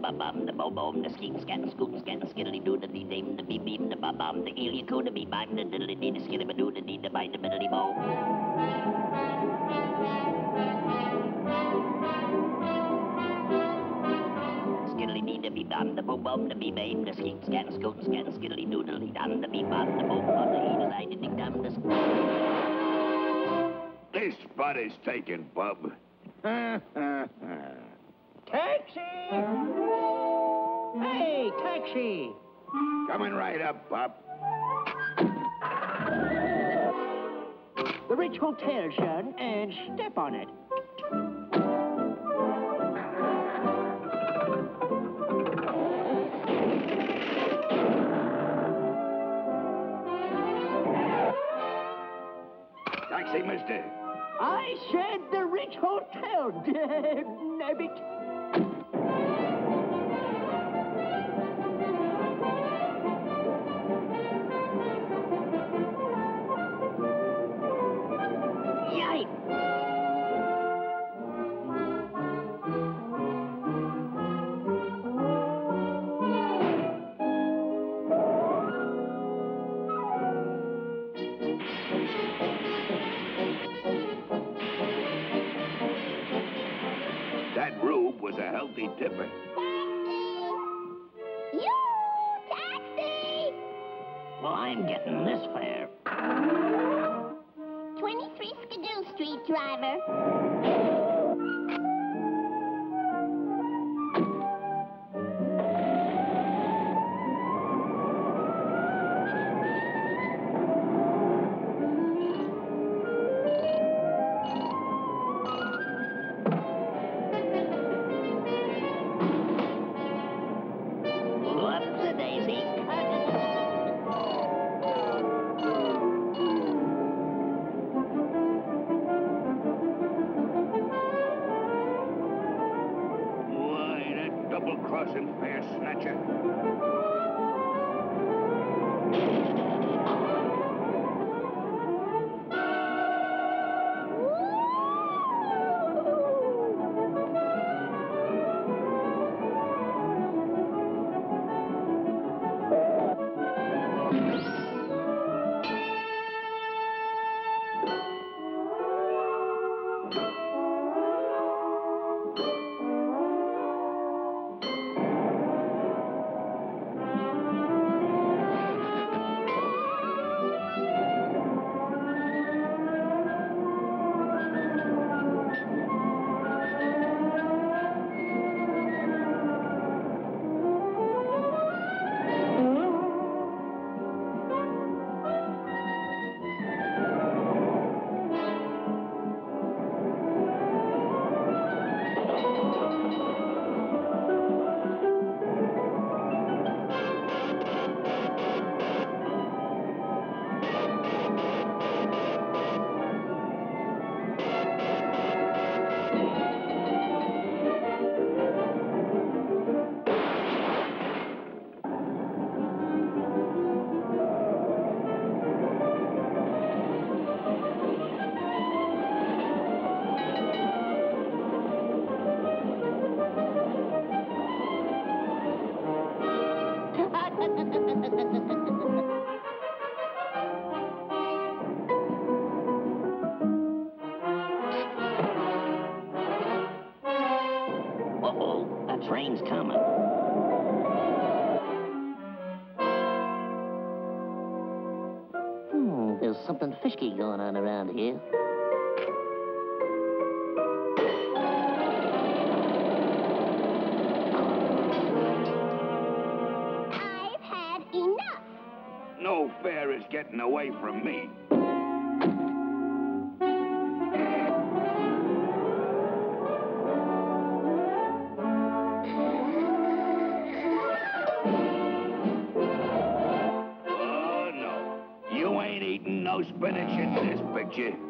ba bum, the bo bom, the skeet scat, scoot scat, skiddly doo, the dee dame, the bee beam, the ba bum, the eel, coo, the bee bime, the diddly dee, the skiddy ba doo, the dee, the bite, the biddly bo. Skiddly dee, the bee bum, the bo bom, the bee babe, the skeet scat, scoot scat, skiddly doodly dum, the bee bum, the bo bum, the eel, the ding dum, the. This spot is taken, bub. Taxi! Hey, taxi! Coming right up, bub. The Rich Hotel, son, and step on it. Taxi, mister. I said the Rich Hotel, nabbit. That rube was a healthy tipper. Taxi! You! Taxi! Well, I'm getting this fare. 23 Skidoo Street, driver. Whoopsie-daisy. Why, that double-crossing fare snatcher. Uh-oh, a train's coming. There's something fishy going on around here. I've had enough. No fare is getting away from me. Oh, no. You ain't eating no spinach in this picture.